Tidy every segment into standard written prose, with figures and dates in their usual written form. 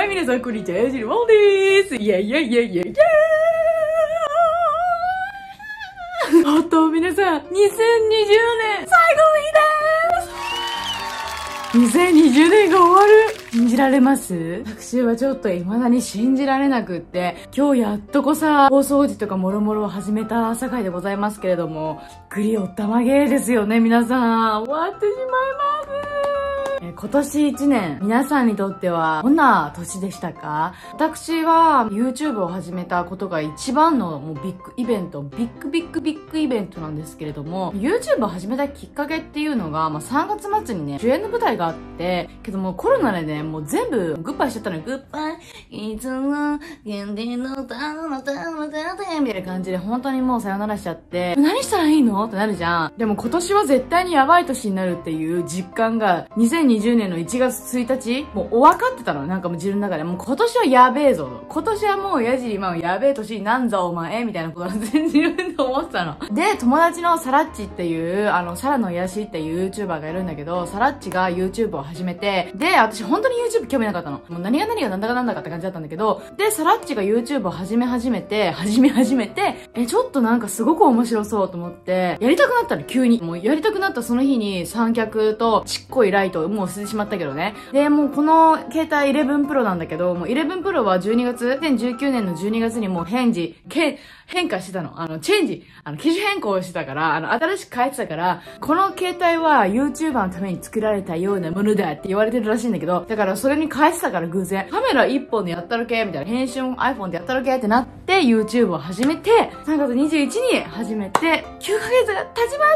はい、皆さん、こんにちは。やじるまおです。イェイイェイイェイイェイイェイ。あと、皆さん、2020年、最後の日です。2020年が終わる。信じられます？私はちょっと未だに信じられなくって、今日やっとこさ、大掃除とかもろもろを始めた朝会でございますけれども、グリおったまげですよね、皆さん。終わってしまいます。今年1年、皆さんにとってはどんな年でしたか？私は YouTube を始めたことが一番のもうビッグイベント、ビッグイベントなんですけれども、YouTube を始めたきっかけっていうのが、3月末にね、主演の舞台があって、けどもコロナでね、もう全部グッバイしちゃったのよ。グッバイ、いつも、限定のたのたのたのみたいな感じで本当にもうさよならしちゃって、何したらいいのってなるじゃん。でも今年は絶対にやばい年になるっていう実感が2020年の1月1日もう分かってたの。なんかもう自分の中でもう今年はやべえぞ。今年はもうやじりまんやべえ年になんぞお前みたいなことは全然自分で思ってたの。で、友達のサラッチっていうサラの癒しっていう YouTuber がいるんだけど、サラッチが YouTube を始めて、で、私本当に YouTube 興味なかったの。もう何がなんだかなんだかって感じだったんだけど、で、サラッチが YouTube を始め始めて、ちょっとなんかすごく面白そうと思って、やりたくなったの、急に。もうやりたくなったその日に三脚とちっこいライトをもう捨ててしまったけどね。で、もうこの携帯11 Pro なんだけど、もう11 Pro は2019年の12月にもう変化してたの。機種変更してたから、新しく変えてたから、この携帯は YouTuber のために作られたようなものだって言われてるらしいんだけど、だからそれに変えてたから偶然、カメラ1本でやったろけみたいな、編集も iPhone でやったろけってなって、YouTube を始めて、3月21日に始めて、9ヶ月経ちます。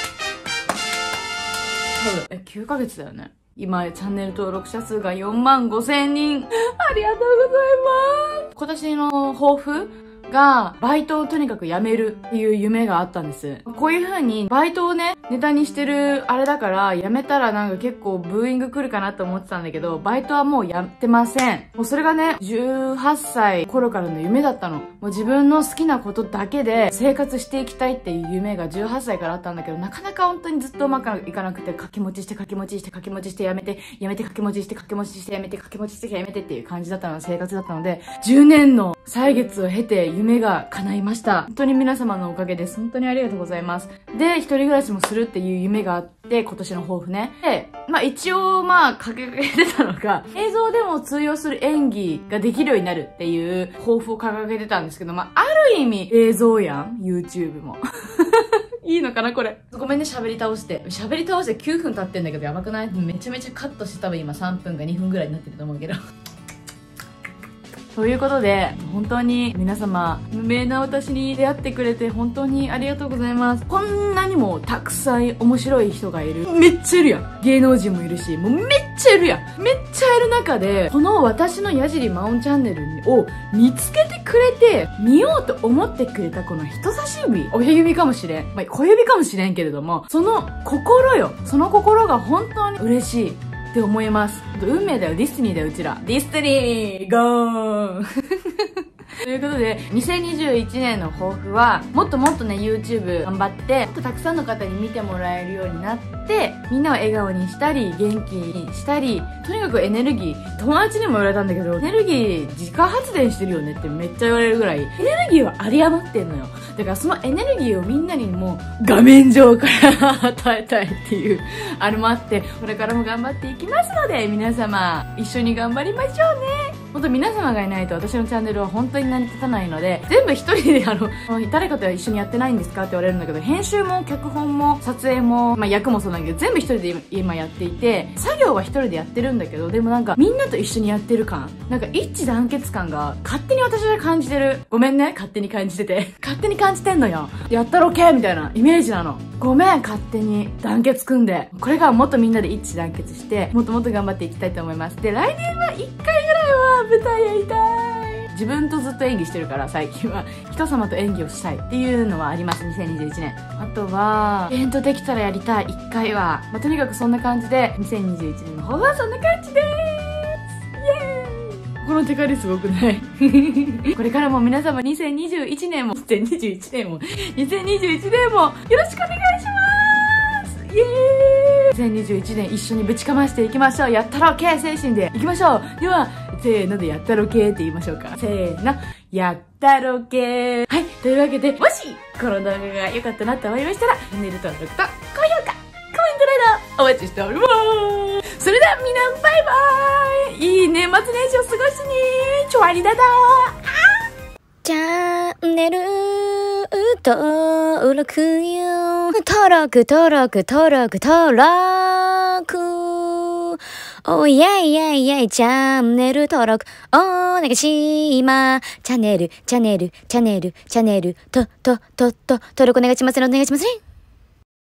多分、9ヶ月だよね。今、チャンネル登録者数が45,000人。ありがとうございます。今年の抱負が、バイトをとにかく辞めるっていう夢があったんです。こういう風に、バイトをね、ネタにしてるあれだから、辞めたらなんか結構ブーイング来るかなと思ってたんだけど、バイトはもうやってません。もうそれがね、18歳頃からの夢だったの。もう自分の好きなことだけで生活していきたいっていう夢が18歳からあったんだけど、なかなか本当にずっとうまくいかなくて、掛け持ちしてやめて、掛け持ちしてやめて、掛け持ちしてやめてっていう感じだったの、生活だったので、10年の歳月を経て夢が叶いました。本当に皆様のおかげです。本当にありがとうございます。で、一人暮らしもするっていう夢があって、今年の抱負ね。で、一応掲げてたのが、映像でも通用する演技ができるようになるっていう抱負を掲げてたんですけど、ある意味映像やん YouTube も。いいのかなこれ。ごめんね、喋り倒して。9分経ってんだけど、やばくない？めちゃめちゃカットして多分今3分か2分ぐらいになってると思うけど。ということで、本当に皆様、無名な私に出会ってくれて本当にありがとうございます。こんなにもたくさん面白い人がいる。めっちゃいるやん。芸能人もいるし、もうめっちゃいるやん。めっちゃいる中で、この私のやじりまおんチャンネルを見つけてくれて、見ようと思ってくれたこの人差し指、親指かもしれん。小指かもしれんけれども、その心よ。その心が本当に嬉しい。って思います。運命だよ、ディスティニーだよ、うちら。ディスティニーゴーンということで、2021年の抱負は、もっともっとね、YouTube 頑張って、もっとたくさんの方に見てもらえるようになって、みんなを笑顔にしたり、元気にしたり、とにかくエネルギー、友達にも言われたんだけど、エネルギー自家発電してるよねってめっちゃ言われるぐらい、エネルギーは有り余ってんのよ。だからそのエネルギーをみんなにも画面上から与えたいっていう、あれもあって、これからも頑張っていきますので、皆様、一緒に頑張りましょうね。本当皆様がいないと私のチャンネルは本当に成り立たないので、全部一人で誰かと一緒にやってないんですかって言われるんだけど、編集も脚本も撮影も、役もそうなんだけど、全部一人で今やっていて、作業は一人でやってるんだけど、でもなんかみんなと一緒にやってる感、なんか一致団結感が勝手に私は感じてる。ごめんね、勝手に感じてて。勝手に感じてんのよ。やったろけみたいなイメージなの。ごめん、勝手に団結組んで。これからもっとみんなで一致団結して、もっともっと頑張っていきたいと思います。で、来年は1回ぐらいは舞台やりたい。自分とずっと演技してるから最近は人様と演技をしたいっていうのはあります。2021年。あとはイベントできたらやりたい1回は、とにかくそんな感じで2021年の抱負はそんな感じでーす。イエーイ。このテカリすごくないこれからも皆様2021年もよろしくお願いしますイエーイ。2021年一緒にぶちかましていきましょう。やったろけ精神でいきましょう。ではせーのでやったろけって言いましょうか。せーの、やったろけ。はい、というわけで、もし、この動画が良かったなと思いましたら、チャンネル登録と高評価、コメントなどお待ちしております。それではみんな、バイバーイ。いい年末年始を過ごしに。チョワリダダチャンネル登録よ。登録。おいやいやいやい、チャンネル登録お願いします。チャンネル登録お願いしますね。